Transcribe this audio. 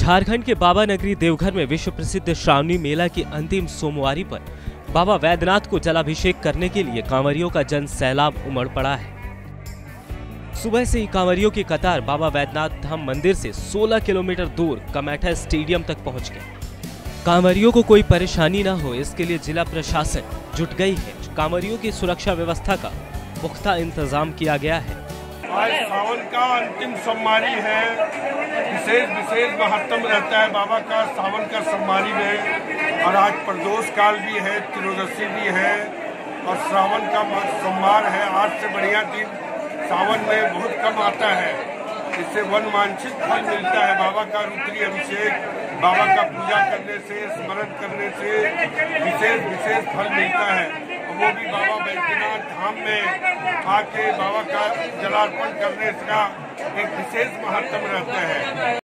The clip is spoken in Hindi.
झारखंड के बाबा नगरी देवघर में विश्व प्रसिद्ध श्रावणी मेला की अंतिम सोमवारी पर बाबा वैद्यनाथ को जलाभिषेक करने के लिए कांवरियों का जन सैलाब उमड़ पड़ा है। सुबह से ही कांवरियों की कतार बाबा वैद्यनाथ धाम मंदिर से 16 किलोमीटर दूर कमेठा स्टेडियम तक पहुंच गई। कांवरियों को कोई परेशानी न हो, इसके लिए जिला प्रशासन जुट गई है। कांवरियों की सुरक्षा व्यवस्था का पुख्ता इंतजाम किया गया है। आज सावन का अंतिम सोमवारी है। विशेष महत्व रहता है बाबा का सावन का सोमवारी में, और आज प्रदोष काल भी है, त्रयोदशी भी है और श्रावण का सोमवार है। आज से बढ़िया दिन सावन में बहुत कम आता है। इससे मनवांछित फल मिलता है। बाबा का रुद्री अभिषेक, बाबा का पूजा करने से, स्मरण करने से विशेष फल मिलता है। और वो भी बाबा वैद्यनाथ धाम में आके बाबा का जलार्पण करने का एक विशेष महत्व रहता है।